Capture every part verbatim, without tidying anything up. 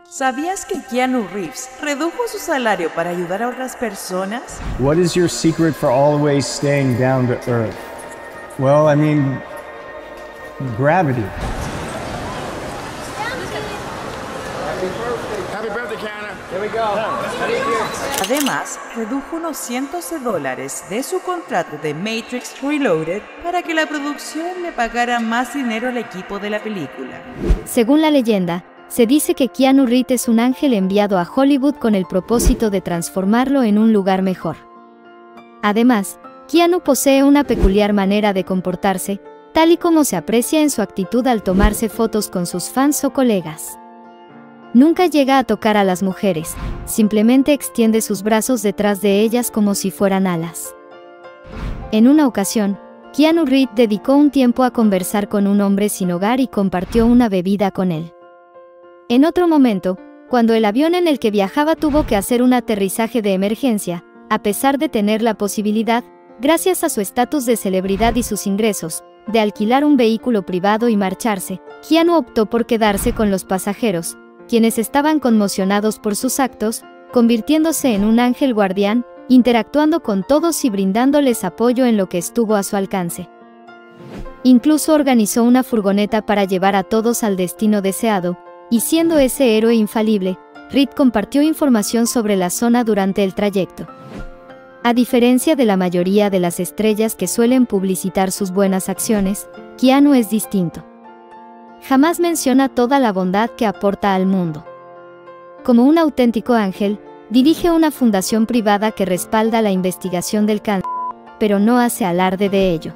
¿Sabías que Keanu Reeves redujo su salario para ayudar a otras personas? What is your secret for always staying down to earth? Well, I mean, gravity. Happy birthday, Keanu. Here we go. Además, redujo unos cientos de dólares de su contrato de Matrix Reloaded para que la producción le pagara más dinero al equipo de la película. Según la leyenda, se dice que Keanu Reeves es un ángel enviado a Hollywood con el propósito de transformarlo en un lugar mejor. Además, Keanu posee una peculiar manera de comportarse, tal y como se aprecia en su actitud al tomarse fotos con sus fans o colegas. Nunca llega a tocar a las mujeres, simplemente extiende sus brazos detrás de ellas como si fueran alas. En una ocasión, Keanu Reeves dedicó un tiempo a conversar con un hombre sin hogar y compartió una bebida con él. En otro momento, cuando el avión en el que viajaba tuvo que hacer un aterrizaje de emergencia, a pesar de tener la posibilidad, gracias a su estatus de celebridad y sus ingresos, de alquilar un vehículo privado y marcharse, Keanu optó por quedarse con los pasajeros, quienes estaban conmocionados por sus actos, convirtiéndose en un ángel guardián, interactuando con todos y brindándoles apoyo en lo que estuvo a su alcance. Incluso organizó una furgoneta para llevar a todos al destino deseado, y siendo ese héroe infalible, Reed compartió información sobre la zona durante el trayecto. A diferencia de la mayoría de las estrellas que suelen publicitar sus buenas acciones, Keanu es distinto. Jamás menciona toda la bondad que aporta al mundo. Como un auténtico ángel, dirige una fundación privada que respalda la investigación del cáncer, pero no hace alarde de ello.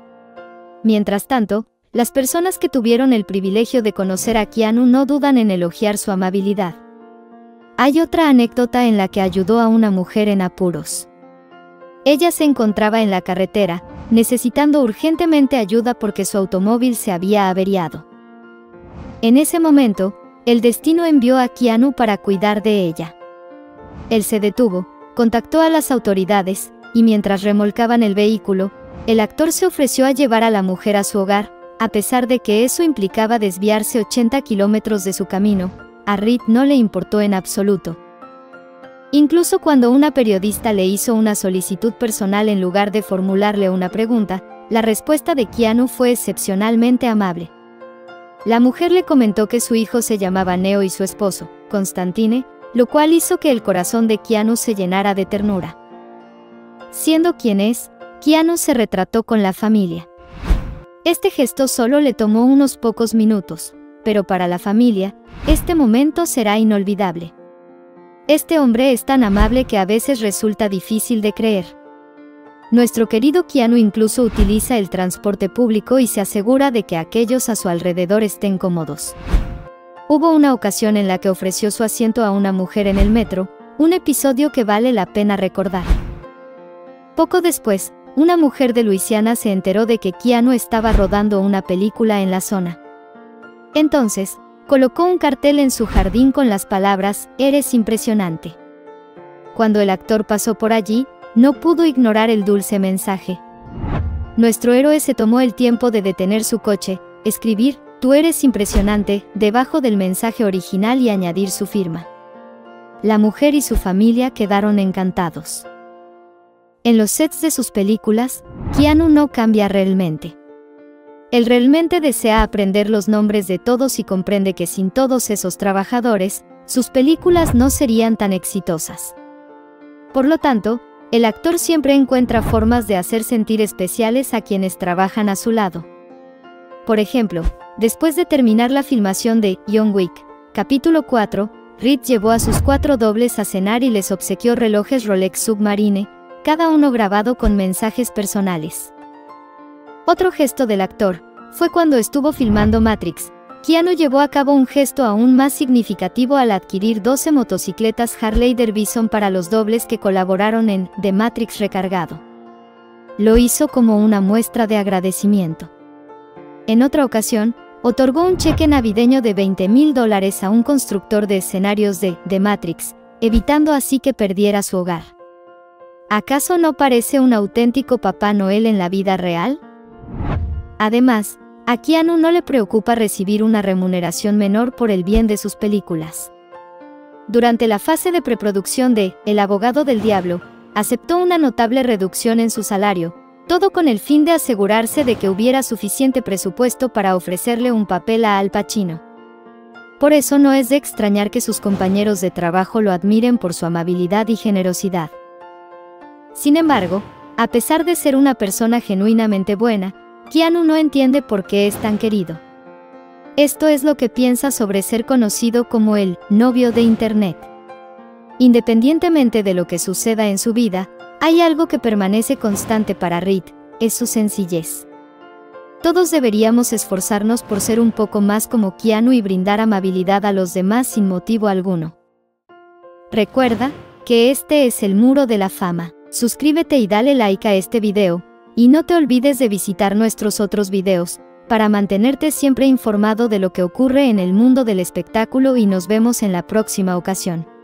Mientras tanto, las personas que tuvieron el privilegio de conocer a Keanu no dudan en elogiar su amabilidad. Hay otra anécdota en la que ayudó a una mujer en apuros. Ella se encontraba en la carretera, necesitando urgentemente ayuda porque su automóvil se había averiado. En ese momento, el destino envió a Keanu para cuidar de ella. Él se detuvo, contactó a las autoridades, y mientras remolcaban el vehículo, el actor se ofreció a llevar a la mujer a su hogar, a pesar de que eso implicaba desviarse ochenta kilómetros de su camino. A Reed no le importó en absoluto. Incluso cuando una periodista le hizo una solicitud personal en lugar de formularle una pregunta, la respuesta de Keanu fue excepcionalmente amable. La mujer le comentó que su hijo se llamaba Neo y su esposo, Constantine, lo cual hizo que el corazón de Keanu se llenara de ternura. Siendo quien es, Keanu se retrató con la familia. Este gesto solo le tomó unos pocos minutos, pero para la familia, este momento será inolvidable. Este hombre es tan amable que a veces resulta difícil de creer. Nuestro querido Keanu incluso utiliza el transporte público y se asegura de que aquellos a su alrededor estén cómodos. Hubo una ocasión en la que ofreció su asiento a una mujer en el metro, un episodio que vale la pena recordar. Poco después, una mujer de Luisiana se enteró de que Keanu estaba rodando una película en la zona. Entonces, colocó un cartel en su jardín con las palabras, «Eres impresionante». Cuando el actor pasó por allí, no pudo ignorar el dulce mensaje. Nuestro héroe se tomó el tiempo de detener su coche, escribir, «Tú eres impresionante», debajo del mensaje original y añadir su firma. La mujer y su familia quedaron encantados. En los sets de sus películas, Keanu no cambia realmente. Él realmente desea aprender los nombres de todos y comprende que sin todos esos trabajadores, sus películas no serían tan exitosas. Por lo tanto, el actor siempre encuentra formas de hacer sentir especiales a quienes trabajan a su lado. Por ejemplo, después de terminar la filmación de John Wick, capítulo cuatro, Reed llevó a sus cuatro dobles a cenar y les obsequió relojes Rolex Submarine, cada uno grabado con mensajes personales. Otro gesto del actor fue cuando estuvo filmando Matrix. Keanu llevó a cabo un gesto aún más significativo al adquirir doce motocicletas Harley Davidson para los dobles que colaboraron en The Matrix Recargado. Lo hizo como una muestra de agradecimiento. En otra ocasión, otorgó un cheque navideño de veinte mil dólares a un constructor de escenarios de The Matrix, evitando así que perdiera su hogar. ¿Acaso no parece un auténtico Papá Noel en la vida real? Además, a Keanu no le preocupa recibir una remuneración menor por el bien de sus películas. durante la fase de preproducción de El abogado del diablo, aceptó una notable reducción en su salario, todo con el fin de asegurarse de que hubiera suficiente presupuesto para ofrecerle un papel a Al Pacino. Por eso no es de extrañar que sus compañeros de trabajo lo admiren por su amabilidad y generosidad. Sin embargo, a pesar de ser una persona genuinamente buena, Keanu no entiende por qué es tan querido. Esto es lo que piensa sobre ser conocido como el novio de Internet. Independientemente de lo que suceda en su vida, hay algo que permanece constante para Reed, es su sencillez. Todos deberíamos esforzarnos por ser un poco más como Keanu y brindar amabilidad a los demás sin motivo alguno. Recuerda que este es el Muro de la Fama. Suscríbete y dale like a este video, y no te olvides de visitar nuestros otros videos, para mantenerte siempre informado de lo que ocurre en el mundo del espectáculo y nos vemos en la próxima ocasión.